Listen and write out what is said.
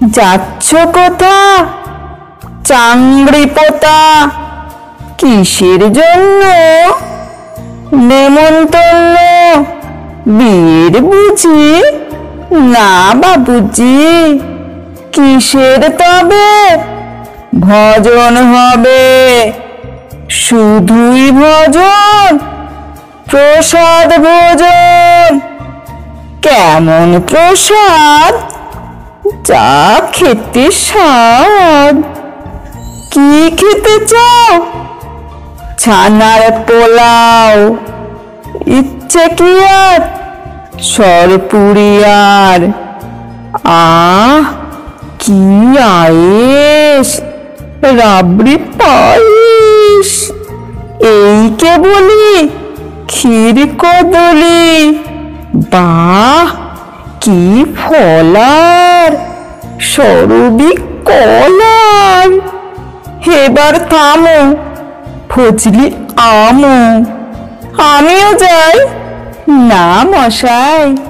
যাচ্ছ কোথা চাংড়ি পোতা? কিসের জন্য? নেমন্তন্ন বিয়ের বুঝি? না বাবুজি, কিসের তবে? ভজন হবে, শুধুই ভজন, প্রসাদ ভোজন। কেমন প্রসাদ? যা খেতে স্বাদ। কি খেতে চাও? ছানার পোলাও, ইচ্ছে কি আর সরপুরিয়ার। আহ কি আয়েশ, রাবড়ি পায়েস। এই কে বলি ক্ষীর কদলি। বাহ কি ফলার, সরবি কলার। এবার থামো, ফজলি আমো। আমিও যাই। না মশাই,